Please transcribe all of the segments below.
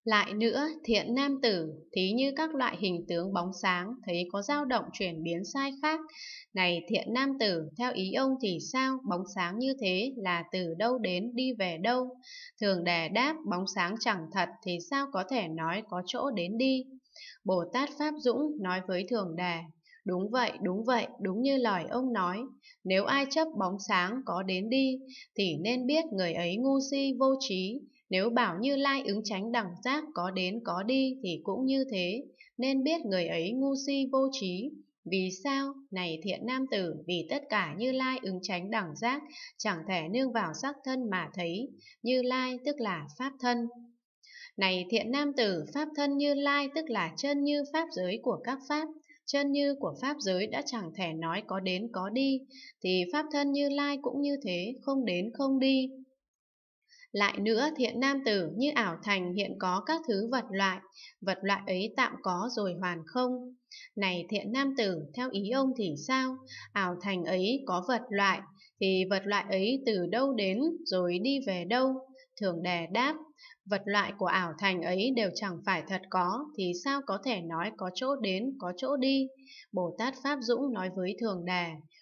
Lại nữa, thiện nam tử, thí như các loại hình tướng bóng sáng, thấy có dao động chuyển biến sai khác. Này thiện nam tử, theo ý ông thì sao? Bóng sáng như thế là từ đâu đến, đi về đâu? Thường Đề đáp, bóng sáng chẳng thật thì sao có thể nói có chỗ đến đi? Bồ Tát Pháp Dũng nói với Thường Đề, đúng vậy, đúng như lời ông nói. Nếu ai chấp bóng sáng có đến đi, thì nên biết người ấy ngu si vô trí. Nếu bảo Như Lai ứng chánh đẳng giác có đến có đi thì cũng như thế, nên biết người ấy ngu si vô trí. Vì sao? Này thiện nam tử, vì tất cả Như Lai ứng chánh đẳng giác chẳng thể nương vào sắc thân mà thấy. Như Lai tức là Pháp thân. Này thiện nam tử, Pháp thân Như Lai tức là chân như Pháp giới của các Pháp. Chân như của Pháp giới đã chẳng thể nói có đến có đi, thì Pháp thân Như Lai cũng như thế, không đến không đi. Lại nữa, thiện nam tử, như ảo thành hiện có các thứ vật loại ấy tạm có rồi hoàn không. Này thiện nam tử, theo ý ông thì sao? Ảo thành ấy có vật loại, thì vật loại ấy từ đâu đến rồi đi về đâu? Thường Đề đáp, vật loại của ảo thành ấy đều chẳng phải thật có, thì sao có thể nói có chỗ đến, có chỗ đi? Bồ Tát Pháp Dũng nói với Thường Đề,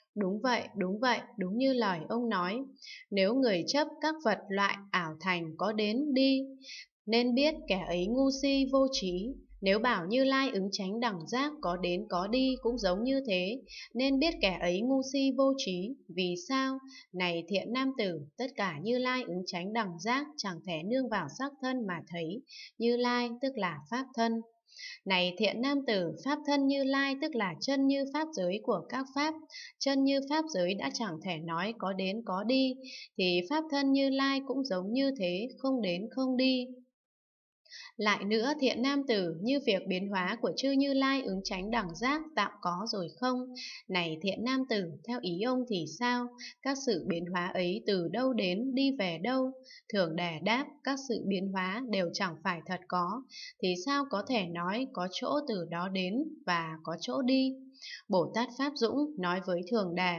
đúng như lời ông nói. Nếu người chấp các vật loại ảo thành có đến đi, nên biết kẻ ấy ngu si vô trí. Nếu bảo Như Lai ứng chánh đẳng giác có đến có đi cũng giống như thế, nên biết kẻ ấy ngu si vô trí. Vì sao? Này thiện nam tử, tất cả Như Lai ứng chánh đẳng giác chẳng thể nương vào sắc thân mà thấy. Như Lai tức là Pháp thân. Này thiện nam tử, Pháp thân Như Lai tức là chân như Pháp giới của các Pháp. Chân như Pháp giới đã chẳng thể nói có đến có đi, thì Pháp thân Như Lai cũng giống như thế, không đến không đi. Lại nữa, thiện nam tử, như việc biến hóa của chư Như Lai ứng chánh đẳng giác tạm có rồi không? Này thiện nam tử, theo ý ông thì sao? Các sự biến hóa ấy từ đâu đến, đi về đâu? Thường Đề đáp, các sự biến hóa đều chẳng phải thật có, thì sao có thể nói có chỗ từ đó đến và có chỗ đi? Bồ Tát Pháp Dũng nói với Thường Đề,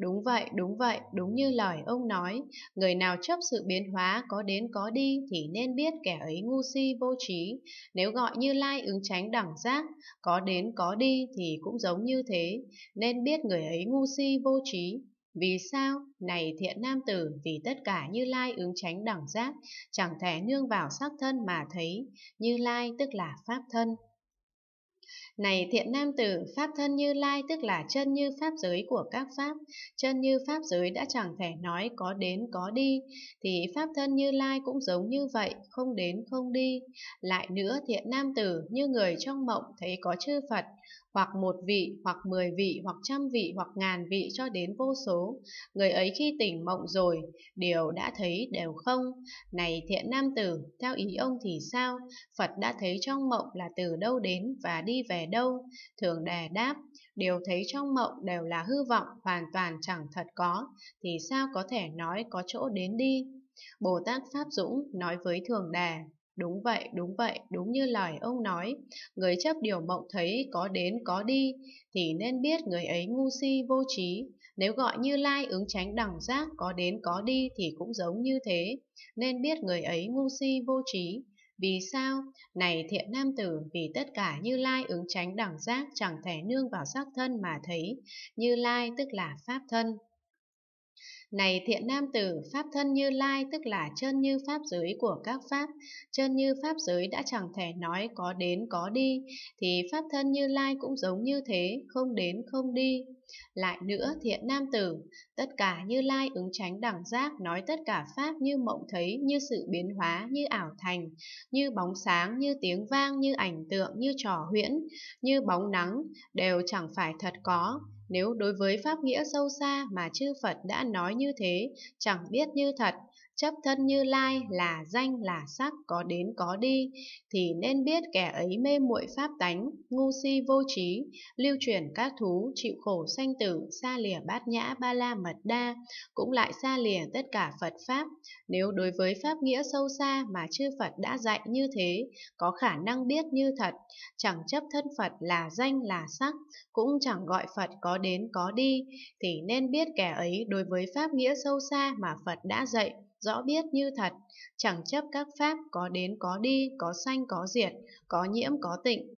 đúng như lời ông nói. Người nào chấp sự biến hóa có đến có đi thì nên biết kẻ ấy ngu si vô trí. Nếu gọi Như Lai ứng chánh đẳng giác có đến có đi thì cũng giống như thế, nên biết người ấy ngu si vô trí. Vì sao? Này thiện nam tử, vì tất cả Như Lai ứng chánh đẳng giác chẳng thể nương vào sắc thân mà thấy. Như Lai tức là Pháp thân. Này thiện nam tử, Pháp thân Như Lai tức là chân như Pháp giới của các Pháp. Chân như Pháp giới đã chẳng thể nói có đến có đi, thì Pháp thân Như Lai cũng giống như vậy, không đến không đi. Lại nữa thiện nam tử, như người trong mộng thấy có chư Phật, hoặc một vị, hoặc 10 vị, hoặc trăm vị, hoặc ngàn vị cho đến vô số. Người ấy khi tỉnh mộng rồi, điều đã thấy đều không. Này thiện nam tử, theo ý ông thì sao? Phật đã thấy trong mộng là từ đâu đến và đi về đâu? Thường Đề đáp, điều thấy trong mộng đều là hư vọng, hoàn toàn chẳng thật có, thì sao có thể nói có chỗ đến đi? Bồ Tát Pháp Dũng nói với Thường Đề, đúng như lời ông nói. Người chấp điều mộng thấy có đến có đi, thì nên biết người ấy ngu si vô trí. Nếu gọi Như Lai ứng chánh đẳng giác có đến có đi thì cũng giống như thế, nên biết người ấy ngu si vô trí. Vì sao? Này thiện nam tử, vì tất cả Như Lai ứng chánh đẳng giác chẳng thể nương vào sắc thân mà thấy. Như Lai tức là Pháp thân. Này thiện nam tử, Pháp thân Như Lai tức là chân như Pháp giới của các Pháp. Chân như Pháp giới đã chẳng thể nói có đến có đi, thì Pháp thân Như Lai cũng giống như thế, không đến không đi. Lại nữa thiện nam tử, tất cả Như Lai ứng chánh đẳng giác nói tất cả Pháp như mộng thấy, như sự biến hóa, như ảo thành, như bóng sáng, như tiếng vang, như ảnh tượng, như trò huyễn, như bóng nắng, đều chẳng phải thật có. Nếu đối với pháp nghĩa sâu xa mà chư Phật đã nói như thế, chẳng biết như thật, chấp thân Như Lai là danh là sắc có đến có đi, thì nên biết kẻ ấy mê muội pháp tánh, ngu si vô trí, lưu truyền các thú, chịu khổ sanh tử, xa lìa bát nhã ba la mật đa, cũng lại xa lìa tất cả Phật Pháp. Nếu đối với pháp nghĩa sâu xa mà chư Phật đã dạy như thế, có khả năng biết như thật, chẳng chấp thân Phật là danh là sắc, cũng chẳng gọi Phật có đến có đi, thì nên biết kẻ ấy đối với pháp nghĩa sâu xa mà Phật đã dạy, rõ biết như thật, chẳng chấp các pháp có đến có đi, có sanh có diệt, có nhiễm có tịnh.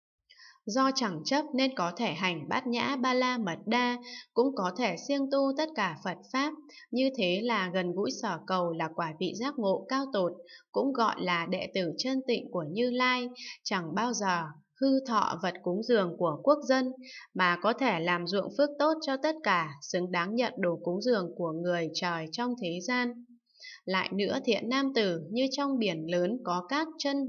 Do chẳng chấp nên có thể hành bát nhã ba la mật đa, cũng có thể siêng tu tất cả Phật Pháp. Như thế là gần gũi sở cầu là quả vị giác ngộ cao tột, cũng gọi là đệ tử chân tịnh của Như Lai, chẳng bao giờ hư thọ vật cúng dường của quốc dân, mà có thể làm ruộng phước tốt cho tất cả, xứng đáng nhận đồ cúng dường của người trời trong thế gian. Lại nữa thiện nam tử, như trong biển lớn có các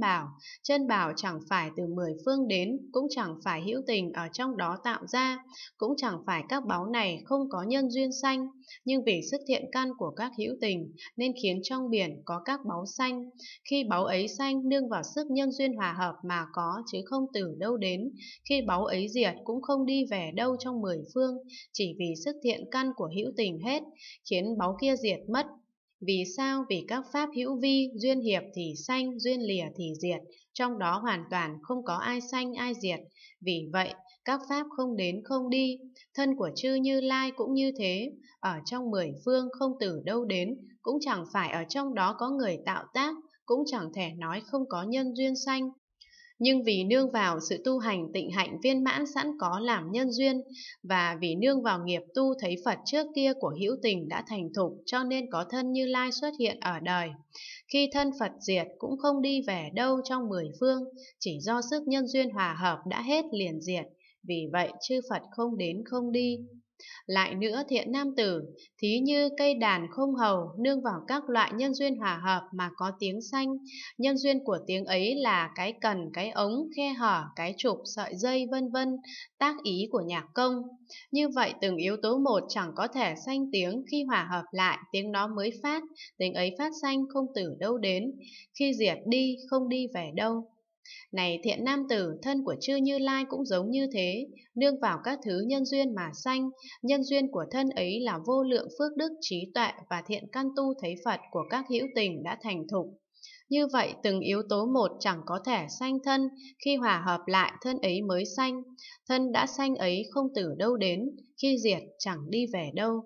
chân bảo chẳng phải từ mười phương đến, cũng chẳng phải hữu tình ở trong đó tạo ra, cũng chẳng phải các báu này không có nhân duyên sanh, nhưng vì sức thiện căn của các hữu tình nên khiến trong biển có các báu sanh. Khi báu ấy sanh nương vào sức nhân duyên hòa hợp mà có, chứ không từ đâu đến. Khi báu ấy diệt cũng không đi về đâu trong mười phương, chỉ vì sức thiện căn của hữu tình hết, khiến báu kia diệt mất. Vì sao? Vì các pháp hữu vi, duyên hiệp thì sanh, duyên lìa thì diệt, trong đó hoàn toàn không có ai sanh ai diệt. Vì vậy, các pháp không đến không đi, thân của chư Như Lai cũng như thế, ở trong mười phương không từ đâu đến, cũng chẳng phải ở trong đó có người tạo tác, cũng chẳng thể nói không có nhân duyên sanh. Nhưng vì nương vào sự tu hành tịnh hạnh viên mãn sẵn có làm nhân duyên, và vì nương vào nghiệp tu thấy Phật trước kia của hữu tình đã thành thục, cho nên có thân Như Lai xuất hiện ở đời. Khi thân Phật diệt cũng không đi về đâu trong mười phương, chỉ do sức nhân duyên hòa hợp đã hết liền diệt, vì vậy chư Phật không đến không đi. Lại nữa thiện nam tử, thí như cây đàn không hầu nương vào các loại nhân duyên hòa hợp mà có tiếng sanh. Nhân duyên của tiếng ấy là cái cần, cái ống, khe hở, cái trục, sợi dây vân vân, tác ý của nhạc công. Như vậy từng yếu tố một chẳng có thể sanh tiếng, khi hòa hợp lại tiếng đó mới phát, tiếng ấy phát sanh không từ đâu đến, khi diệt đi không đi về đâu. Này thiện nam tử, thân của chư Như Lai cũng giống như thế, nương vào các thứ nhân duyên mà sanh. Nhân duyên của thân ấy là vô lượng phước đức, trí tuệ và thiện căn tu thấy Phật của các hữu tình đã thành thục. Như vậy từng yếu tố một chẳng có thể sanh thân, khi hòa hợp lại thân ấy mới sanh. Thân đã sanh ấy không từ đâu đến, khi diệt chẳng đi về đâu.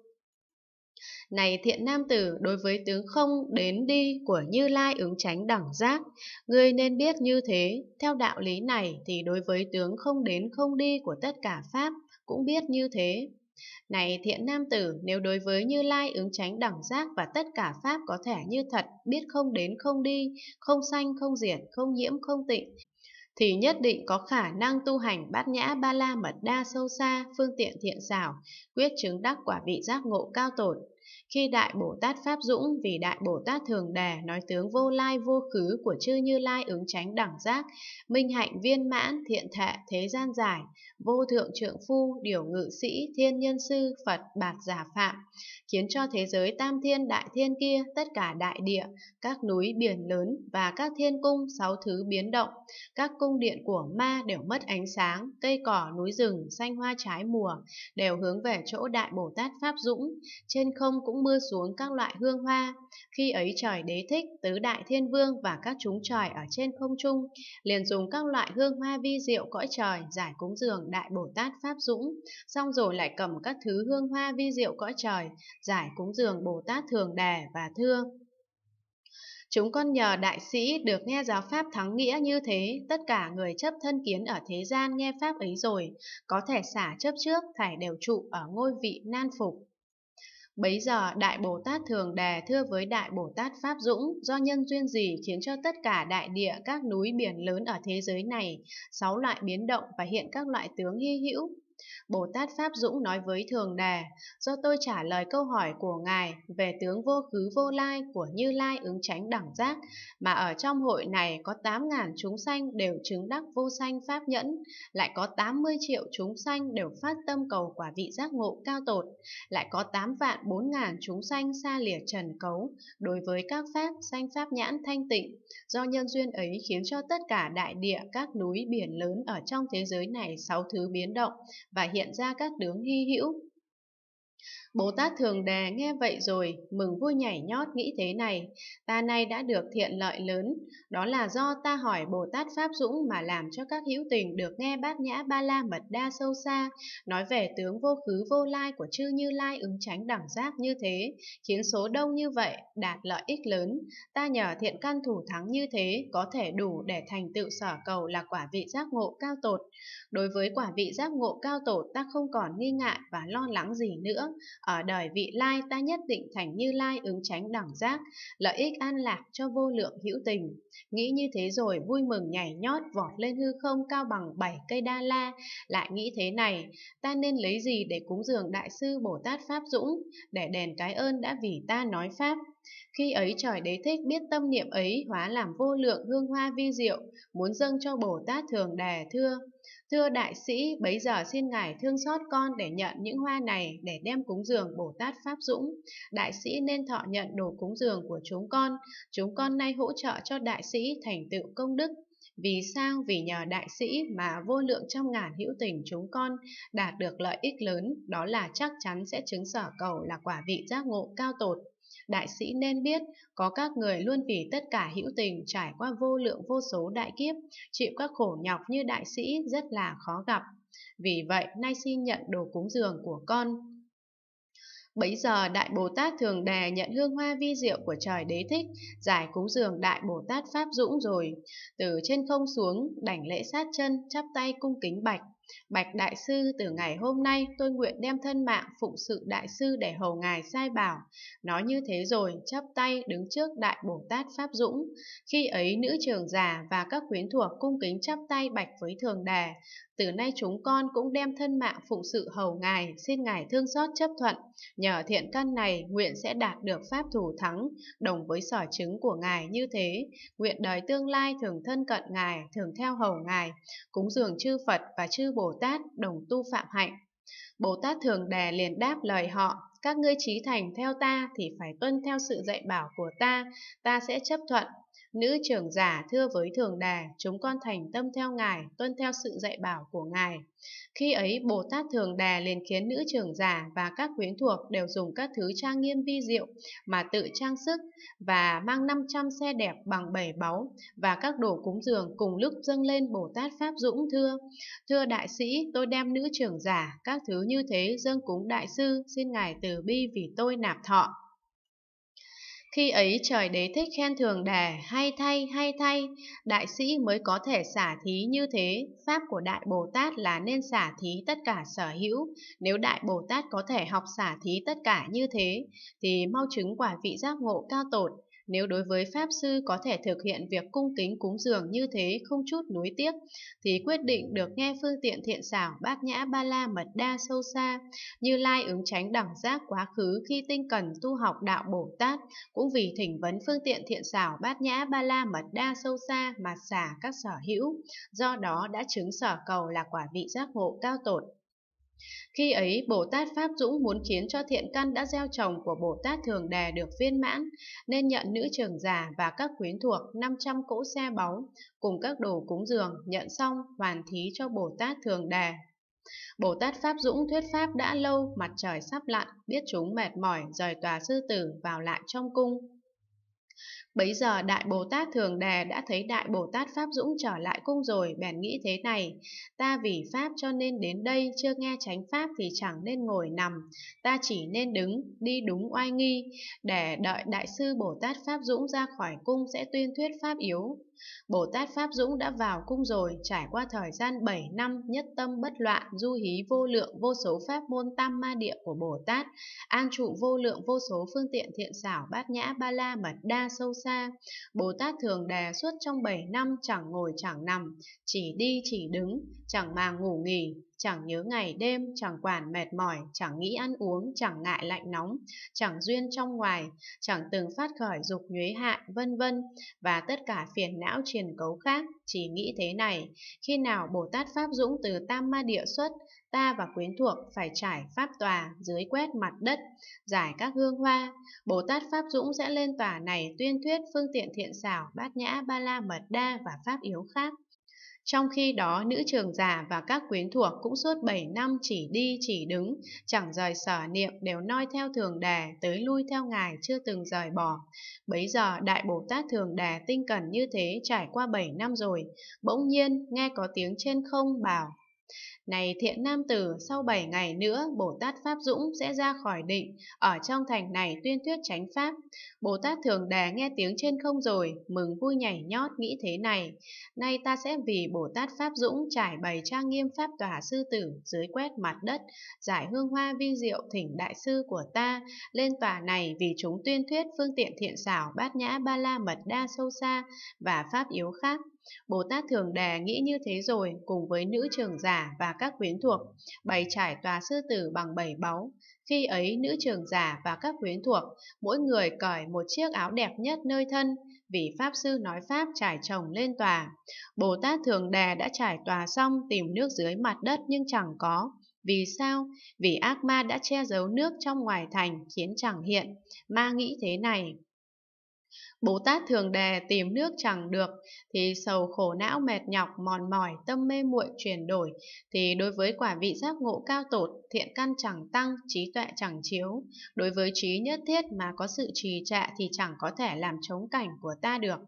Này thiện nam tử, đối với tướng không đến đi của Như Lai ứng chánh đẳng giác, ngươi nên biết như thế. Theo đạo lý này thì đối với tướng không đến không đi của tất cả Pháp cũng biết như thế. Này thiện nam tử, nếu đối với Như Lai ứng chánh đẳng giác và tất cả Pháp có thể như thật, biết không đến không đi, không sanh không diệt, không nhiễm không tịnh, thì nhất định có khả năng tu hành bát nhã ba la mật đa sâu xa, phương tiện thiện xảo, quyết chứng đắc quả vị giác ngộ cao tột. Khi Đại Bồ Tát Pháp Dũng vì Đại Bồ Tát Thường Đề nói tướng vô lai vô khứ của chư Như Lai ứng chánh đẳng giác, minh hạnh viên mãn, thiện thệ, thế gian giải, vô thượng trượng phu, điều ngự sĩ, thiên nhân sư, Phật bạt giả phạm, khiến cho thế giới tam thiên đại thiên kia, tất cả đại địa, các núi biển lớn và các thiên cung sáu thứ biến động, các cung điện của ma đều mất ánh sáng, cây cỏ núi rừng xanh hoa trái mùa đều hướng về chỗ Đại Bồ Tát Pháp Dũng, trên không cũng mưa xuống các loại hương hoa. Khi ấy trời đế thích, tứ đại thiên vương và các chúng trời ở trên không trung liền dùng các loại hương hoa vi diệu cõi trời giải cúng dường Đại Bồ Tát Pháp Dũng, xong rồi lại cầm các thứ hương hoa vi diệu cõi trời giải cúng dường Bồ Tát Thường Đề và thưa: chúng con nhờ đại sĩ được nghe giáo pháp thắng nghĩa như thế, tất cả người chấp thân kiến ở thế gian nghe pháp ấy rồi, có thể xả chấp trước, thảy đều trụ ở ngôi vị nan phục. Bấy giờ Đại Bồ Tát Thường Đề thưa với Đại Bồ Tát Pháp Dũng: do nhân duyên gì khiến cho tất cả đại địa, các núi biển lớn ở thế giới này, sáu loại biến động và hiện các loại tướng hy hữu? Bồ Tát Pháp Dũng nói với Thường Đề: do tôi trả lời câu hỏi của Ngài về tướng vô khứ vô lai của Như Lai ứng chánh đẳng giác, mà ở trong hội này có 8.000 chúng sanh đều chứng đắc vô sanh pháp nhẫn, lại có 80 triệu chúng sanh đều phát tâm cầu quả vị giác ngộ cao tột, lại có 8.400.000 chúng sanh xa lìa trần cấu, đối với các pháp sanh pháp nhãn thanh tịnh. Do nhân duyên ấy khiến cho tất cả đại địa, các núi biển lớn ở trong thế giới này sáu thứ biến động và hiện ra các tướng hy hữu. Bồ Tát Thường Đề nghe vậy rồi, mừng vui nhảy nhót nghĩ thế này, ta nay đã được thiện lợi lớn, đó là do ta hỏi Bồ Tát Pháp Dũng mà làm cho các hữu tình được nghe Bát Nhã Ba La Mật Đa sâu xa, nói về tướng vô khứ vô lai của chư Như Lai ứng chánh đẳng giác như thế, khiến số đông như vậy đạt lợi ích lớn. Ta nhờ thiện căn thủ thắng như thế, có thể đủ để thành tựu sở cầu là quả vị giác ngộ cao tột. Đối với quả vị giác ngộ cao tột, ta không còn nghi ngại và lo lắng gì nữa. Ở đời vị lai ta nhất định thành Như Lai ứng chánh đẳng giác, lợi ích an lạc cho vô lượng hữu tình. Nghĩ như thế rồi vui mừng nhảy nhót vọt lên hư không cao bằng 7 cây đa la, lại nghĩ thế này, ta nên lấy gì để cúng dường Đại sư Bồ Tát Pháp Dũng, để đền cái ơn đã vì ta nói Pháp. Khi ấy trời Đế Thích biết tâm niệm ấy hóa làm vô lượng hương hoa vi diệu, muốn dâng cho Bồ Tát Thường Đề Thưa đại sĩ, bấy giờ xin ngài thương xót con để nhận những hoa này để đem cúng dường Bồ Tát Pháp Dũng. Đại sĩ nên thọ nhận đồ cúng dường của chúng con nay hỗ trợ cho đại sĩ thành tựu công đức. Vì sao? Vì nhờ đại sĩ mà vô lượng trăm ngàn hữu tình chúng con đạt được lợi ích lớn, đó là chắc chắn sẽ chứng sở cầu là quả vị giác ngộ cao tột. Đại sĩ nên biết, có các người luôn vì tất cả hữu tình trải qua vô lượng vô số đại kiếp, chịu các khổ nhọc như đại sĩ rất là khó gặp. Vì vậy, nay xin nhận đồ cúng dường của con. Bấy giờ Đại Bồ Tát Thường Đề nhận hương hoa vi diệu của trời Đế Thích, giải cúng dường Đại Bồ Tát Pháp Dũng rồi, từ trên không xuống, đảnh lễ sát chân, chắp tay cung kính bạch. Bạch đại sư, từ ngày hôm nay tôi nguyện đem thân mạng phụng sự đại sư để hầu ngài sai bảo. Nói như thế rồi, chắp tay đứng trước Đại Bồ Tát Pháp Dũng. Khi ấy nữ trưởng giả và các quyến thuộc cung kính chắp tay bạch với Thường Đề. Từ nay chúng con cũng đem thân mạng phụng sự hầu ngài, xin ngài thương xót chấp thuận. Nhờ thiện căn này, nguyện sẽ đạt được pháp thủ thắng, đồng với sở chứng của ngài như thế. Nguyện đời tương lai thường thân cận ngài, thường theo hầu ngài, cúng dường chư Phật và chư Bồ Tát đồng tu phạm hạnh. Bồ Tát Thường Đề liền đáp lời họ, các ngươi chí thành theo ta thì phải tuân theo sự dạy bảo của ta sẽ chấp thuận. Nữ trưởng giả thưa với Thường Đề, chúng con thành tâm theo ngài, tuân theo sự dạy bảo của ngài. Khi ấy Bồ Tát Thường Đề liền khiến nữ trưởng giả và các quyến thuộc đều dùng các thứ trang nghiêm vi diệu mà tự trang sức, và mang 500 xe đẹp bằng 7 báu và các đồ cúng dường cùng lúc dâng lên Bồ Tát Pháp Dũng. Thưa đại sĩ, tôi đem nữ trưởng giả các thứ như thế dâng cúng đại sư, xin ngài từ bi vì tôi nạp thọ. Khi ấy trời Đế Thích khen Thường Đề, hay thay, đại sĩ mới có thể xả thí như thế. Pháp của Đại Bồ Tát là nên xả thí tất cả sở hữu. Nếu Đại Bồ Tát có thể học xả thí tất cả như thế, thì mau chứng quả vị giác ngộ cao tột. Nếu đối với Pháp Sư có thể thực hiện việc cung kính cúng dường như thế không chút nuối tiếc, thì quyết định được nghe phương tiện thiện xảo Bát Nhã Ba La Mật Đa sâu xa. Như Lai ứng chánh đẳng giác quá khứ khi tinh cần tu học đạo Bồ Tát, cũng vì thỉnh vấn phương tiện thiện xảo Bát Nhã Ba La Mật Đa sâu xa mà xả các sở hữu, do đó đã chứng sở cầu là quả vị giác ngộ cao tột. Khi ấy Bồ Tát Pháp Dũng muốn khiến cho thiện căn đã gieo trồng của Bồ Tát Thường Đề được viên mãn, nên nhận nữ trưởng giả và các quyến thuộc 500 cỗ xe báu cùng các đồ cúng dường, nhận xong hoàn thí cho Bồ Tát Thường Đề. Bồ Tát Pháp Dũng thuyết pháp đã lâu, mặt trời sắp lặn, biết chúng mệt mỏi, rời tòa sư tử vào lại trong cung. Bấy giờ Đại Bồ Tát Thường Đề đã thấy Đại Bồ Tát Pháp Dũng trở lại cung rồi, bèn nghĩ thế này, ta vì Pháp cho nên đến đây, chưa nghe chánh Pháp thì chẳng nên ngồi nằm, ta chỉ nên đứng, đi đúng oai nghi, để đợi Đại sư Bồ Tát Pháp Dũng ra khỏi cung sẽ tuyên thuyết Pháp yếu. Bồ Tát Pháp Dũng đã vào cung rồi, trải qua thời gian 7 năm nhất tâm bất loạn, du hí vô lượng vô số pháp môn tam ma địa của Bồ Tát, an trụ vô lượng vô số phương tiện thiện xảo Bát Nhã Ba La Mật Đa sâu xa. Bồ Tát Thường Đề suốt trong 7 năm chẳng ngồi chẳng nằm, chỉ đi chỉ đứng, chẳng màng ngủ nghỉ, chẳng nhớ ngày đêm, chẳng quản mệt mỏi, chẳng nghĩ ăn uống, chẳng ngại lạnh nóng, chẳng duyên trong ngoài, chẳng từng phát khởi dục nhuế hại, vân vân, và tất cả phiền não triền cấu khác, chỉ nghĩ thế này, khi nào Bồ Tát Pháp Dũng từ tam ma địa xuất, ta và quyến thuộc phải trải pháp tòa, dưới quét mặt đất, giải các hương hoa, Bồ Tát Pháp Dũng sẽ lên tòa này tuyên thuyết phương tiện thiện xảo Bát Nhã Ba La Mật Đa và pháp yếu khác. Trong khi đó, nữ trưởng giả và các quyến thuộc cũng suốt 7 năm chỉ đi chỉ đứng, chẳng rời sở niệm, đều noi theo Thường Đề, tới lui theo Ngài chưa từng rời bỏ. Bấy giờ Đại Bồ Tát Thường Đề tinh cần như thế trải qua 7 năm rồi, bỗng nhiên nghe có tiếng trên không bảo: Này thiện nam tử, sau 7 ngày nữa, Bồ Tát Pháp Dũng sẽ ra khỏi định, ở trong thành này tuyên thuyết chánh pháp. Bồ Tát Thường Đề nghe tiếng trên không rồi, mừng vui nhảy nhót nghĩ thế này: Nay ta sẽ vì Bồ Tát Pháp Dũng trải bày trang nghiêm pháp tòa sư tử, dưới quét mặt đất, giải hương hoa vi diệu thỉnh đại sư của ta lên tòa này, vì chúng tuyên thuyết phương tiện thiện xảo, bát nhã ba la mật đa sâu xa và pháp yếu khác. Bồ Tát Thường Đề nghĩ như thế rồi, cùng với nữ trưởng giả và các quyến thuộc, bày trải tòa sư tử bằng 7 báu. Khi ấy, nữ trưởng giả và các quyến thuộc, mỗi người cởi một chiếc áo đẹp nhất nơi thân, vì Pháp Sư nói Pháp trải chồng lên tòa. Bồ Tát Thường Đề đã trải tòa xong, tìm nước dưới mặt đất nhưng chẳng có. Vì sao? Vì ác ma đã che giấu nước trong ngoài thành, khiến chẳng hiện. Ma nghĩ thế này: Bồ Tát Thường Đề tìm nước chẳng được, thì sầu khổ não mệt nhọc mòn mỏi, tâm mê muội chuyển đổi, thì đối với quả vị giác ngộ cao tột, thiện căn chẳng tăng, trí tuệ chẳng chiếu. Đối với trí nhất thiết mà có sự trì trệ thì chẳng có thể làm chống cảnh của ta được.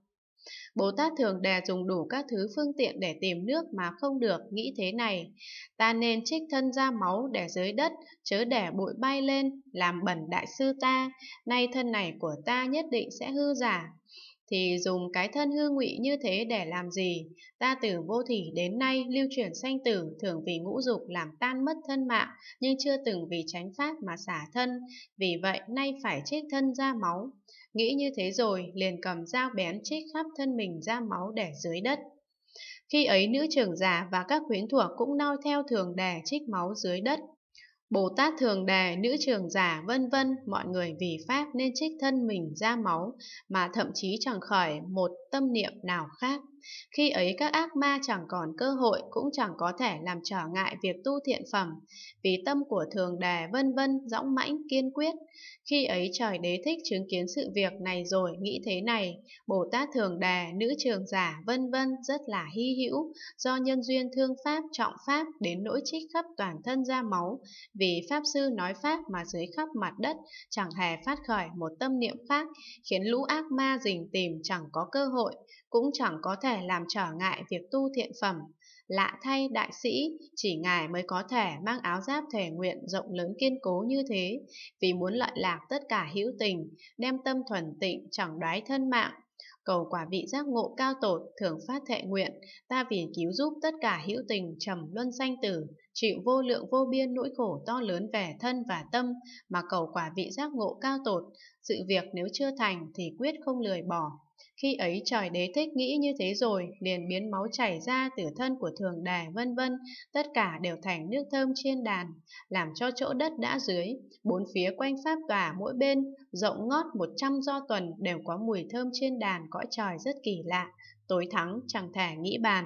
Bồ Tát Thường Đề dùng đủ các thứ phương tiện để tìm nước mà không được, nghĩ thế này: Ta nên trích thân ra máu để dưới đất, chớ để bụi bay lên, làm bẩn đại sư ta. Nay thân này của ta nhất định sẽ hư giả. Thì dùng cái thân hư ngụy như thế để làm gì? Ta từ vô thỉ đến nay lưu chuyển sanh tử, thường vì ngũ dục làm tan mất thân mạng, nhưng chưa từng vì chánh pháp mà xả thân. Vì vậy nay phải trích thân ra máu. Nghĩ như thế rồi, liền cầm dao bén trích khắp thân mình ra máu để dưới đất. Khi ấy nữ trưởng giả và các quyến thuộc cũng noi theo Thường Đề trích máu dưới đất. Bồ Tát Thường Đề, nữ trưởng giả vân vân, mọi người vì Pháp nên trích thân mình ra máu, mà thậm chí chẳng khởi một tâm niệm nào khác. Khi ấy các ác ma chẳng còn cơ hội, cũng chẳng có thể làm trở ngại việc tu thiện phẩm, vì tâm của Thường Đề vân vân dõng mãnh kiên quyết. Khi ấy trời Đế Thích chứng kiến sự việc này rồi, nghĩ thế này: Bồ Tát Thường Đề, nữ trưởng giả vân vân rất là hy hữu, do nhân duyên thương Pháp trọng Pháp đến nỗi trích khắp toàn thân ra máu, vì Pháp Sư nói Pháp mà dưới khắp mặt đất chẳng hề phát khởi một tâm niệm khác, khiến lũ ác ma rình tìm chẳng có cơ hội, cũng chẳng có thể làm trở ngại việc tu thiện phẩm. Lạ thay đại sĩ, chỉ Ngài mới có thể mang áo giáp thể nguyện rộng lớn kiên cố như thế, vì muốn lợi lạc tất cả hữu tình, đem tâm thuần tịnh chẳng đoái thân mạng, cầu quả vị giác ngộ cao tột, thường phát thệ nguyện: Ta vì cứu giúp tất cả hữu tình trầm luân sanh tử, chịu vô lượng vô biên nỗi khổ to lớn về thân và tâm, mà cầu quả vị giác ngộ cao tột. Sự việc nếu chưa thành thì quyết không lười bỏ. Khi ấy trời Đế Thích nghĩ như thế rồi, liền biến máu chảy ra từ thân của Thường Đề vân vân, tất cả đều thành nước thơm trên đàn, làm cho chỗ đất đã dưới, bốn phía quanh pháp tòa mỗi bên rộng ngót 100 do tuần đều có mùi thơm trên đàn cõi trời rất kỳ lạ, tối thắng chẳng thể nghĩ bàn.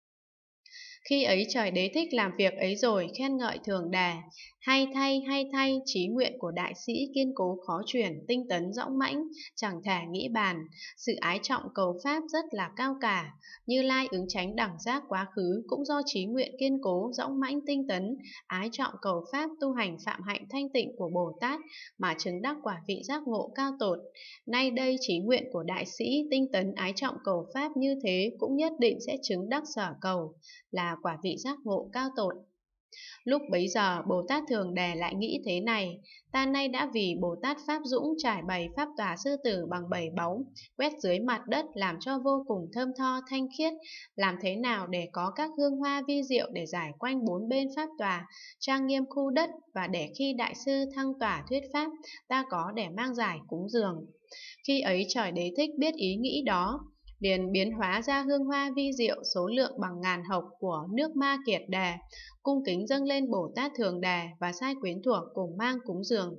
Khi ấy trời Đế Thích làm việc ấy rồi, khen ngợi Thường Đề: hay thay, trí nguyện của đại sĩ kiên cố khó chuyển, tinh tấn dõng mãnh, chẳng thể nghĩ bàn. Sự ái trọng cầu pháp rất là cao cả. Như Lai ứng chánh đẳng giác quá khứ cũng do trí nguyện kiên cố dõng mãnh tinh tấn, ái trọng cầu pháp tu hành phạm hạnh thanh tịnh của Bồ Tát mà chứng đắc quả vị giác ngộ cao tột. Nay đây trí nguyện của đại sĩ tinh tấn ái trọng cầu pháp như thế cũng nhất định sẽ chứng đắc sở cầu, là quả vị giác ngộ cao tột. Lúc bấy giờ Bồ Tát Thường Đề lại nghĩ thế này: Ta nay đã vì Bồ Tát Pháp Dũng trải bày pháp tòa sư tử bằng 7 báu, quét dưới mặt đất làm cho vô cùng thơm tho thanh khiết, làm thế nào để có các hương hoa vi diệu để giải quanh bốn bên pháp tòa, trang nghiêm khu đất, và để khi đại sư thăng tòa thuyết pháp, ta có để mang giải cúng dường. Khi ấy trời Đế Thích biết ý nghĩ đó, liền biến hóa ra hương hoa vi diệu số lượng bằng ngàn hộc của nước Ma Kiệt Đề, cung kính dâng lên Bồ Tát Thường Đề và sai quyến thuộc cùng mang cúng dường.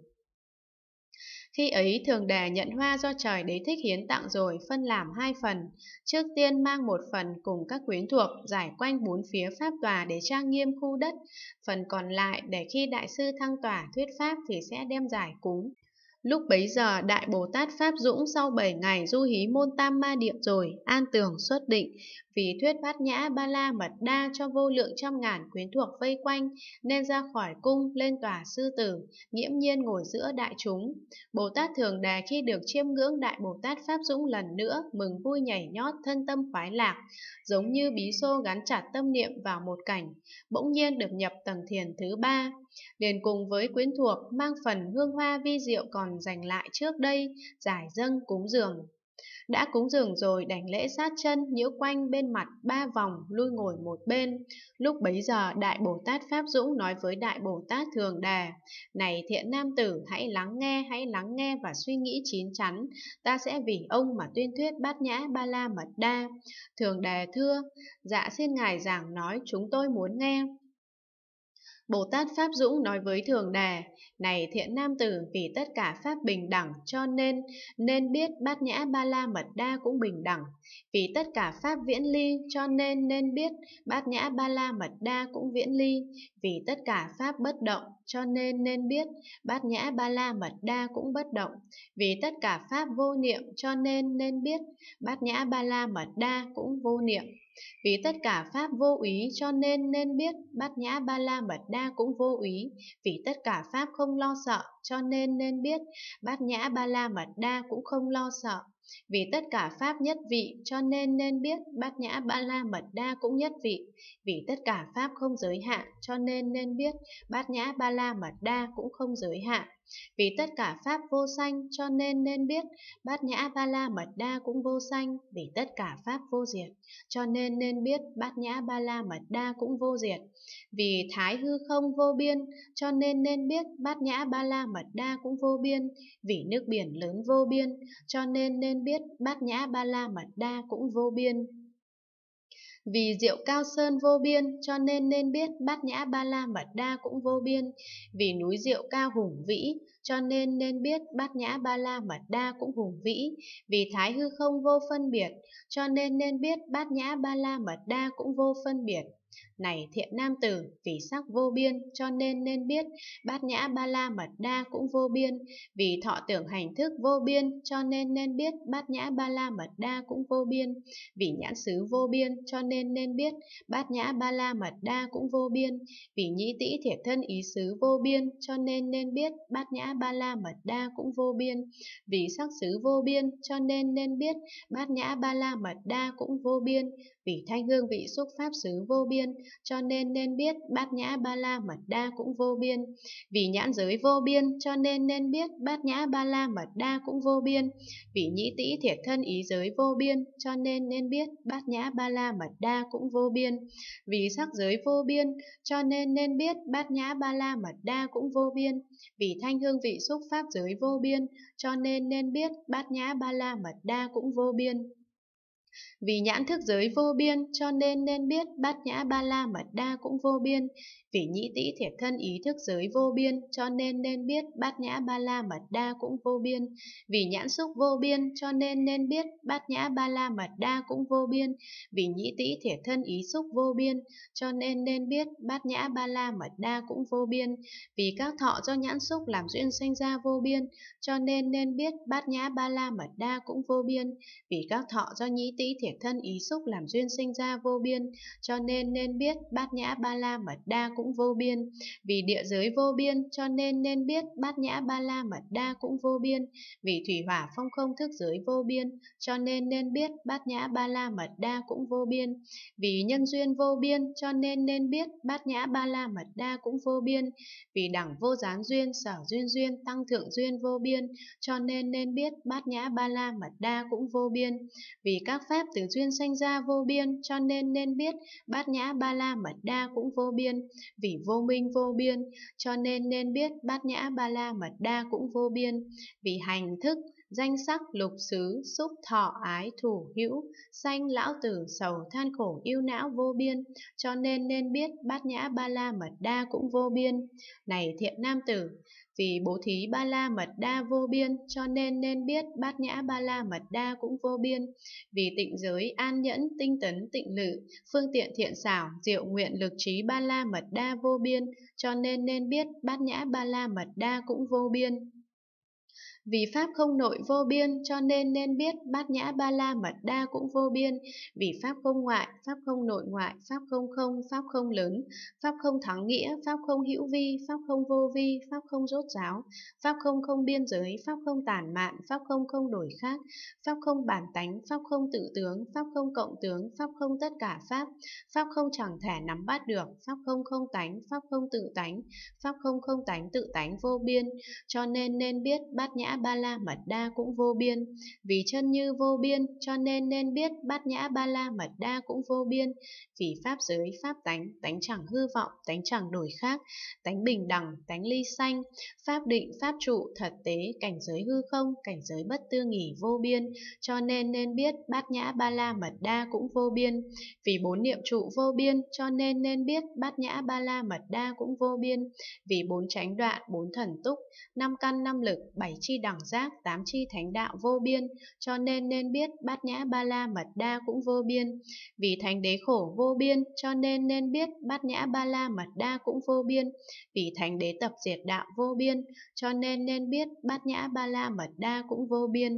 Khi ấy Thường Đề nhận hoa do trời Đế Thích hiến tặng rồi, phân làm 2 phần. Trước tiên mang một phần cùng các quyến thuộc giải quanh bốn phía pháp tòa để trang nghiêm khu đất, phần còn lại để khi đại sư thăng tòa thuyết pháp thì sẽ đem giải cúng. Lúc bấy giờ Đại Bồ Tát Pháp Dũng sau 7 ngày du hí môn Tam Ma Địa rồi, an tường xuất định, vì thuyết Bát Nhã Ba La Mật Đa cho vô lượng trăm ngàn quyến thuộc vây quanh, nên ra khỏi cung lên tòa sư tử, nghiễm nhiên ngồi giữa đại chúng. Bồ Tát Thường Đà khi được chiêm ngưỡng Đại Bồ Tát Pháp Dũng lần nữa, mừng vui nhảy nhót, thân tâm khoái lạc, giống như bí xô gắn chặt tâm niệm vào một cảnh, bỗng nhiên được nhập tầng thiền thứ 3. Liền cùng với quyến thuộc mang phần hương hoa vi diệu còn dành lại trước đây, giải dâng cúng dường. Đã cúng dường rồi đảnh lễ sát chân, nhiễu quanh bên mặt 3 vòng, lui ngồi một bên. Lúc bấy giờ Đại Bồ Tát Pháp Dũng nói với Đại Bồ Tát Thường Đà: Này thiện nam tử, hãy lắng nghe và suy nghĩ chín chắn. Ta sẽ vì ông mà tuyên thuyết Bát Nhã Ba La Mật Đa. Thường Đà thưa: Dạ xin ngài giảng nói, chúng tôi muốn nghe. Bồ Tát Pháp Dũng nói với Thường Đà: Này thiện nam tử, vì tất cả pháp bình đẳng cho nên biết Bát Nhã Ba La Mật Đa cũng bình đẳng. Vì tất cả pháp viễn ly cho nên biết Bát Nhã Ba La Mật Đa cũng viễn ly. Vì tất cả pháp bất động cho nên biết Bát Nhã Ba La Mật Đa cũng bất động. Vì tất cả pháp vô niệm cho nên biết Bát Nhã Ba La Mật Đa cũng vô niệm. Vì tất cả pháp vô úy cho nên biết Bát Nhã Ba La Mật Đa cũng vô úy. Vì tất cả pháp không lo sợ cho nên biết Bát Nhã Ba La Mật Đa cũng không lo sợ. Vì tất cả pháp nhất vị cho nên biết Bát Nhã Ba La Mật Đa cũng nhất vị. Vì tất cả pháp không giới hạn cho nên biết Bát Nhã Ba La Mật Đa cũng không giới hạn. Vì tất cả pháp vô sanh cho nên biết Bát Nhã Ba La Mật Đa cũng vô sanh. Vì tất cả pháp vô diệt cho nên biết Bát Nhã Ba La Mật Đa cũng vô diệt. Vì thái hư không vô biên cho nên biết Bát Nhã Ba La Mật Đa cũng vô biên. Vì nước biển lớn vô biên cho nên biết Bát Nhã Ba La Mật Đa cũng vô biên. Vì diệu cao sơn vô biên cho nên biết Bát Nhã Ba La Mật Đa cũng vô biên. Vì núi diệu cao hùng vĩ cho nên biết Bát Nhã Ba La Mật Đa cũng hùng vĩ. Vì thái hư không vô phân biệt cho nên biết Bát Nhã Ba La Mật Đa cũng vô phân biệt. Này thiện nam tử, vì sắc vô biên cho nên biết Bát Nhã Ba La Mật Đa cũng vô biên. Vì thọ tưởng hành thức vô biên cho nên biết Bát Nhã Ba La Mật Đa cũng vô biên. Vì nhãn xứ vô biên cho nên biết Bát Nhã Ba La Mật Đa cũng vô biên. Vì nhĩ tĩ thiệt thân ý xứ vô biên cho nên biết Bát Nhã Ba La Mật Đa cũng vô biên. Vì sắc xứ vô biên cho nên biết Bát Nhã Ba La Mật Đa cũng vô biên. Vì thanh hương vị xúc pháp xứ vô biên cho nên biết Bát Nhã Ba La Mật Đa cũng vô biên. Vì nhãn giới vô biên cho nên biết Bát Nhã Ba La Mật Đa cũng vô biên. Vì nhĩ tĩ thiệt thân ý giới vô biên cho nên biết Bát Nhã Ba La Mật Đa cũng vô biên. Vì sắc giới vô biên cho nên biết Bát Nhã Ba La Mật Đa cũng vô biên. Vì thanh hương vị xúc pháp giới vô biên cho nên biết Bát Nhã Ba La Mật Đa cũng vô biên. Vì nhãn thức giới vô biên cho nên biết Bát Nhã Ba La Mật Đa cũng vô biên. Vì nhĩ tĩ thiệt thân ý thức giới vô biên cho nên biết Bát Nhã Ba La Mật Đa cũng vô biên. Vì nhãn xúc vô biên cho nên biết Bát Nhã Ba La Mật Đa cũng vô biên. Vì nhĩ tĩ thiệt thân ý xúc vô biên cho nên biết Bát Nhã Ba La Mật Đa cũng vô biên. Vì các thọ do nhãn xúc làm duyên sanh ra vô biên cho nên biết Bát Nhã Ba La Mật Đa cũng vô biên. Vì các thọ do nhĩ tĩ thiệt thân ý xúc làm duyên sinh ra vô biên cho nên biết Bát Nhã Ba La Mật Đa cũng vô biên. Vì địa giới vô biên cho nên biết Bát Nhã Ba La Mật Đa cũng vô biên. Vì thủy hỏa phong không thức giới vô biên cho nên biết Bát Nhã Ba La Mật Đa cũng vô biên. Vì nhân duyên vô biên cho nên biết Bát Nhã Ba La Mật Đa cũng vô biên. Vì đẳng vô gián duyên, sở duyên, tăng thượng duyên vô biên cho nên biết Bát Nhã Ba La Mật Đa cũng vô biên. Vì các pháp từ duyên sanh ra vô biên cho nên biết Bát Nhã Ba La Mật Đa cũng vô biên. Vì vô minh vô biên cho nên biết Bát Nhã Ba La Mật Đa cũng vô biên. Vì hành thức, danh sắc, lục xứ, xúc, thọ, ái, thủ, hữu, sanh, lão tử, sầu, than khổ, ưu não vô biên cho nên biết Bát Nhã Ba La Mật Đa cũng vô biên. Này thiện nam tử, vì bố thí Ba La Mật Đa vô biên cho nên biết Bát Nhã Ba La Mật Đa cũng vô biên. Vì tịnh giới, an nhẫn, tinh tấn, tịnh lự, phương tiện thiện xảo, diệu nguyện, lực trí Ba La Mật Đa vô biên cho nên biết Bát Nhã Ba La Mật Đa cũng vô biên. Vì pháp không nội vô biên, cho nên biết Bát Nhã Ba La Mật Đa cũng vô biên. Vì pháp không ngoại, pháp không nội ngoại, pháp không không, pháp không lớn, pháp không thắng nghĩa, pháp không hữu vi, pháp không vô vi, pháp không rốt ráo, pháp không không biên giới, pháp không tản mạn, pháp không không đổi khác, pháp không bản tánh, pháp không tự tướng, pháp không cộng tướng, pháp không tất cả pháp không chẳng thể nắm bắt được, pháp không không tánh, pháp không tự tánh, pháp không không tánh tự tánh vô biên. Cho nên biết Bát Nhã Ba La Mật Đa cũng vô biên. Vì chân như vô biên, cho nên biết Bát Nhã Ba La Mật Đa cũng vô biên. Vì pháp giới, pháp tánh, tánh chẳng hư vọng, tánh chẳng đổi khác, tánh bình đẳng, tánh ly sanh, pháp định, pháp trụ, thật tế, cảnh giới hư không, cảnh giới bất tư nghỉ vô biên. Cho nên biết Bát Nhã Ba La Mật Đa cũng vô biên. Vì bốn niệm trụ vô biên, cho nên biết Bát Nhã Ba La Mật Đa cũng vô biên. Vì bốn chánh đoạn, bốn thần túc, năm căn năm lực, bảy chi đẳng giác, tám chi thánh đạo vô biên, cho nên biết Bát Nhã Ba La Mật Đa cũng vô biên. Vì thánh đế khổ vô biên, cho nên biết Bát Nhã Ba La Mật Đa cũng vô biên. Vì thánh đế tập diệt đạo vô biên, cho nên biết Bát Nhã Ba La Mật Đa cũng vô biên.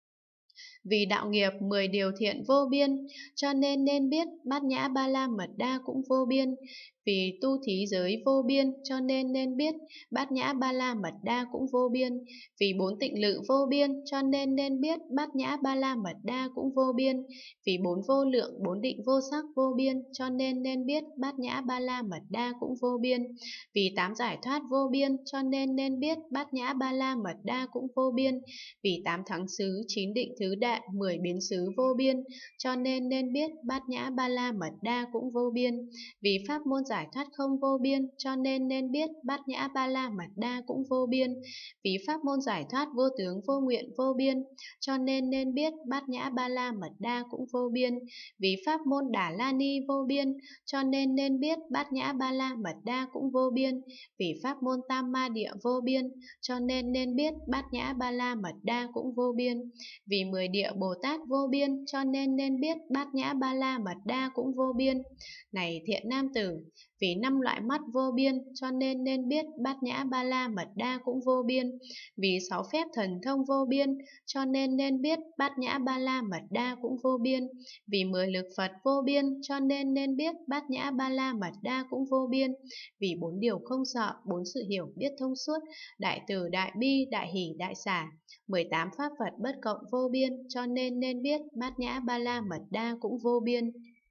Vì đạo nghiệp 10 điều thiện vô biên, cho nên biết Bát Nhã Ba La Mật Đa cũng vô biên. Vì tu thí giới vô biên, cho nên biết Bát Nhã Ba La Mật Đa cũng vô biên. Vì bốn tịnh lự vô biên, cho nên biết Bát Nhã Ba La Mật Đa cũng vô biên. Vì bốn vô lượng, bốn định vô sắc vô biên, cho nên biết Bát Nhã Ba La Mật Đa cũng vô biên. Vì tám giải thoát vô biên, cho nên biết Bát Nhã Ba La Mật Đa cũng vô biên. Vì tám thắng xứ, 9 định thứ đại, 10 biến xứ vô biên, cho nên biết Bát Nhã Ba La Mật Đa cũng vô biên. Vì pháp môn giải thoát không vô biên, cho nên biết Bát Nhã Ba La Mật Đa cũng vô biên. Vì pháp môn giải thoát vô tướng vô nguyện vô biên, cho nên biết Bát Nhã Ba La Mật Đa cũng vô biên. Vì pháp môn Đà La Ni vô biên, cho nên biết Bát Nhã Ba La Mật Đa cũng vô biên. Vì pháp môn Tam Ma Địa vô biên, cho nên biết Bát Nhã Ba La Mật Đa cũng vô biên. Vì 10 địa Bồ Tát vô biên, cho nên biết Bát Nhã Ba La Mật Đa cũng vô biên. Này thiện nam tử, vì 5 loại mắt vô biên, cho nên biết Bát Nhã Ba La Mật Đa cũng vô biên. Vì 6 phép thần thông vô biên, cho nên biết Bát Nhã Ba La Mật Đa cũng vô biên. Vì 10 lực Phật vô biên, cho nên biết Bát Nhã Ba La Mật Đa cũng vô biên. Vì 4 điều không sợ, 4 sự hiểu biết thông suốt, đại từ, đại bi, đại hỷ, đại xả, 18 pháp Phật bất cộng vô biên, cho nên biết Bát Nhã Ba La Mật Đa cũng vô biên.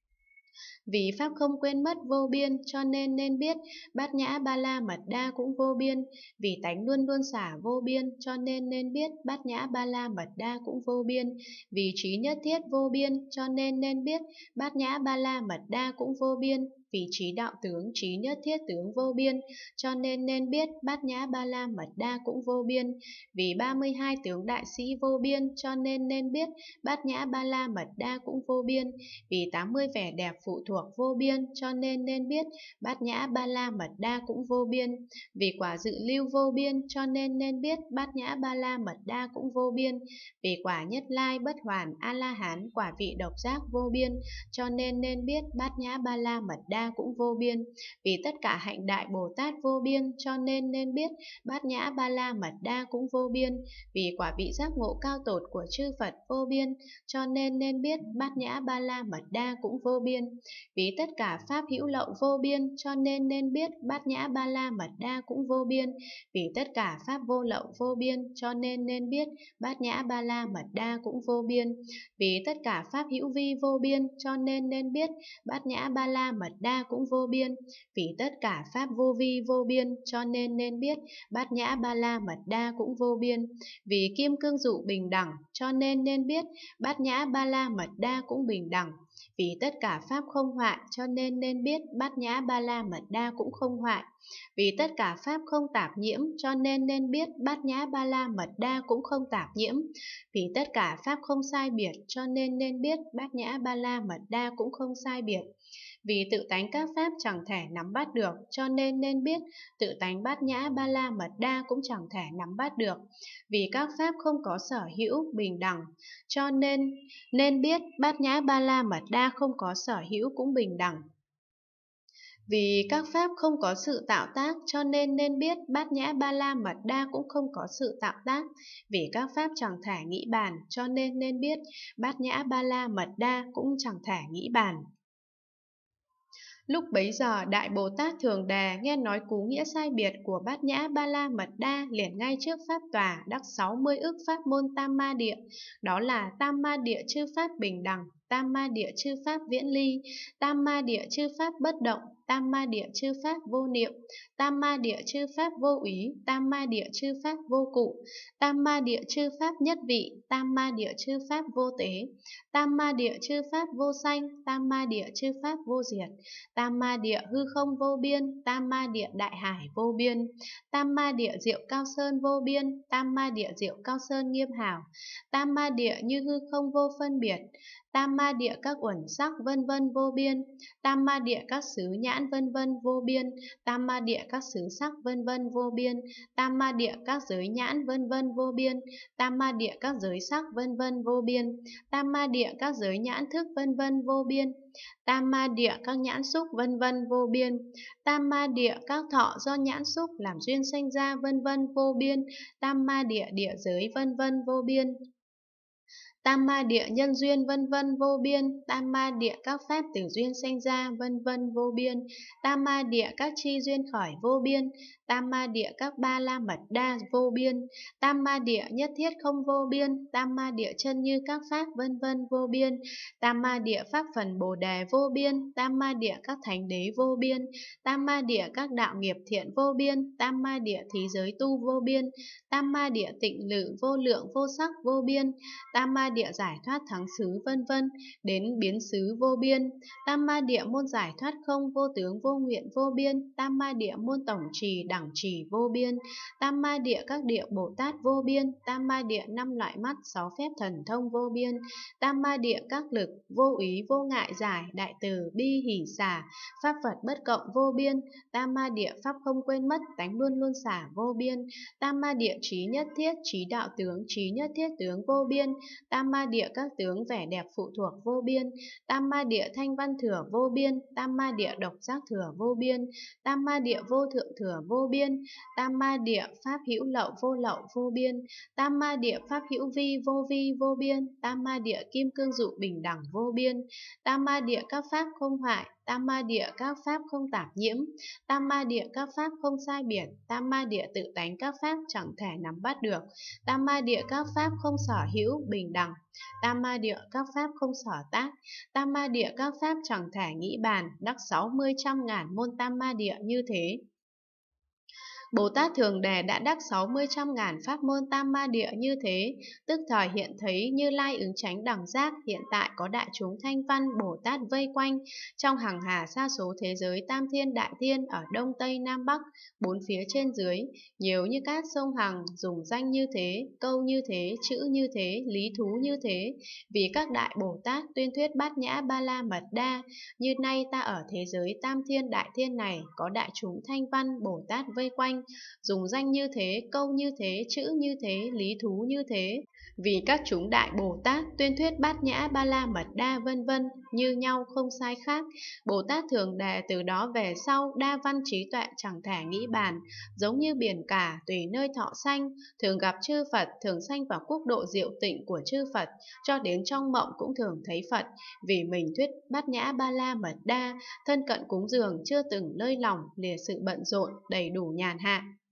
Vì pháp không quên mất vô biên, cho nên biết Bát Nhã Ba La Mật Đa cũng vô biên. Vì tánh luôn luôn xả vô biên, cho nên biết Bát Nhã Ba La Mật Đa cũng vô biên. Vì trí nhất thiết vô biên, cho nên biết Bát Nhã Ba La Mật Đa cũng vô biên. Vì trí đạo tướng, trí nhất thiết tướng vô biên, cho nên biết Bát Nhã Ba La Mật Đa cũng vô biên. Vì 32 tướng đại sĩ vô biên, cho nên biết Bát Nhã Ba La Mật Đa cũng vô biên. Vì 80 vẻ đẹp phụ thuộc vô biên, cho nên biết Bát Nhã Ba La Mật Đa cũng vô biên. Vì quả dự lưu vô biên, cho nên biết Bát Nhã Ba La Mật Đa cũng vô biên. Vì quả nhất lai bất hoàn A-la-hán, quả vị độc giác vô biên, cho nên biết Bát Nhã Ba La Mật Đa cũng vô biên. Vì tất cả hạnh đại Bồ Tát vô biên, cho nên biết Bát Nhã Ba La Mật Đa cũng vô biên. Vì quả vị giác ngộ cao tột của chư Phật vô biên, cho nên biết Bát Nhã Ba La Mật Đa cũng vô biên. Vì tất cả pháp hữu lậu vô biên, cho nên biết Bát Nhã Ba La Mật Đa cũng vô biên. Vì tất cả pháp vô lậu vô biên, cho nên biết Bát Nhã Ba La Mật Đa cũng vô biên. Vì tất cả pháp hữu vi vô biên, cho nên biết Bát Nhã Ba La Mật Đa cũng vô biên. Vì tất cả pháp vô vi vô biên, cho nên biết Bát Nhã Ba La Mật Đa cũng vô biên. Vì kim cương dụ bình đẳng, cho nên biết Bát Nhã Ba La Mật Đa cũng bình đẳng. Vì tất cả pháp không hoại, cho nên biết Bát Nhã Ba La Mật Đa cũng không hoại. Vì tất cả pháp không tạp nhiễm, cho nên biết Bát Nhã Ba La Mật Đa cũng không tạp nhiễm. Vì tất cả pháp không sai biệt, cho nên biết Bát Nhã Ba La Mật Đa cũng không sai biệt. Vì tự tánh các pháp chẳng thể nắm bắt được, cho nên biết tự tánh Bát Nhã Ba La Mật Đa cũng chẳng thể nắm bắt được. Vì các pháp không có sở hữu bình đẳng, cho nên biết Bát Nhã Ba La Mật Đa không có sở hữu cũng bình đẳng. Vì các pháp không có sự tạo tác cho nên biết Bát Nhã Ba La Mật Đa cũng không có sự tạo tác. Vì các pháp chẳng thể nghĩ bàn cho nên biết Bát Nhã Ba La Mật Đa cũng chẳng thể nghĩ bàn. Lúc bấy giờ Đại Bồ Tát Thường Đề nghe nói cú nghĩa sai biệt của Bát Nhã Ba La Mật Đa, liền ngay trước pháp tòa đắc 60 ức pháp môn tam ma địa, đó là tam ma địa chư pháp bình đẳng, tam ma địa chư pháp viễn ly, tam ma địa chư pháp bất động, tam ma địa chư pháp vô niệm, tam ma địa chư pháp vô úy, tam ma địa chư pháp vô cụ, tam ma địa chư pháp nhất vị, tam ma địa chư pháp vô tế, tam ma địa chư pháp vô sanh, tam ma địa chư pháp vô diệt, tam ma địa hư không vô biên, tam ma địa đại hải vô biên, tam ma địa diệu cao sơn vô biên, tam ma địa diệu cao sơn nghiêm hảo, tam ma địa như hư không vô phân biệt, tam ma địa các uẩn sắc vân vân vô biên, tam ma địa các xứ nhãn vân vân vô biên, tam ma địa các xứ sắc vân vân vô biên, tam ma địa các giới nhãn vân vân vô biên, tam ma địa các giới sắc vân vân vô biên, tam ma địa các giới nhãn thức vân vân vô biên, tam ma địa các nhãn xúc vân vân vô biên, tam ma địa các thọ do nhãn xúc làm duyên sanh ra vân vân vô biên, tam ma địa địa giới vân vân vô biên, tam ma địa nhân duyên vân vân vô biên, tam ma địa các pháp từ duyên sanh ra vân vân vô biên, tam ma địa các chi duyên khởi vô biên, tam ma địa các ba la mật đa vô biên, tam ma địa nhất thiết không vô biên, tam ma địa chân như các pháp vân vân vô biên, tam ma địa pháp phần bồ đề vô biên, tam ma địa các thánh đế vô biên, tam ma địa các đạo nghiệp thiện vô biên, tam ma địa thí giới tu vô biên, tam ma địa tịnh lự vô lượng vô sắc vô biên, tam ma địa giải thoát thắng xứ vân vân, đến biến xứ vô biên, tam ma địa môn giải thoát không vô tướng vô nguyện vô biên, tam ma địa môn tổng trì đẳng trì vô biên, tam ma địa các địa Bồ Tát vô biên, tam ma địa 5 loại mắt 6 phép thần thông vô biên, tam ma địa các lực vô úy vô ngại giải đại từ bi hỷ xả, pháp Phật bất cộng vô biên, tam ma địa pháp không quên mất tánh luôn luôn xả vô biên, tam ma địa trí nhất thiết trí đạo tướng trí nhất thiết tướng vô biên, tam ma địa các tướng vẻ đẹp phụ thuộc vô biên, tam ma địa thanh văn thừa vô biên, tam ma địa độc giác thừa vô biên, tam ma địa vô thượng thừa vô biên, tam ma địa pháp hữu lậu vô biên, tam ma địa pháp hữu vi vô biên, tam ma địa kim cương dụ bình đẳng vô biên, tam ma địa các pháp không hoại, tam ma địa các pháp không tạp nhiễm, tam ma địa các pháp không sai biệt, tam ma địa tự tánh các pháp chẳng thể nắm bắt được, tam ma địa các pháp không sở hữu bình đẳng, tam ma địa các pháp không sở tác, tam ma địa các pháp chẳng thể nghĩ bàn, đắc 60 trăm ngàn môn tam ma địa như thế. Bồ Tát Thường Đề đã đắc 60 trăm ngàn pháp môn tam ma địa như thế, tức thời hiện thấy Như Lai ứng chánh đẳng giác, hiện tại có đại chúng thanh văn Bồ Tát vây quanh, trong hàng hà sa số thế giới tam thiên đại thiên ở đông tây nam bắc, bốn phía trên dưới, nhiều như cát sông Hằng, dùng danh như thế, câu như thế, chữ như thế, lý thú như thế, vì các đại Bồ Tát tuyên thuyết bát nhã ba la mật đa, như nay ta ở thế giới tam thiên đại thiên này có đại chúng thanh văn Bồ Tát vây quanh, dùng danh như thế, câu như thế, chữ như thế, lý thú như thế, vì các chúng đại Bồ Tát tuyên thuyết bát nhã ba la mật đa vân vân, như nhau không sai khác. Bồ Tát Thường Đề từ đó về sau đa văn trí tuệ chẳng thể nghĩ bàn, giống như biển cả tùy nơi thọ sanh, thường gặp chư Phật, thường sanh vào quốc độ diệu tịnh của chư Phật, cho đến trong mộng cũng thường thấy Phật, vì mình thuyết bát nhã ba la mật đa, thân cận cúng dường chưa từng lơi lỏng lìa sự bận rộn, đầy đủ nhàn hạ.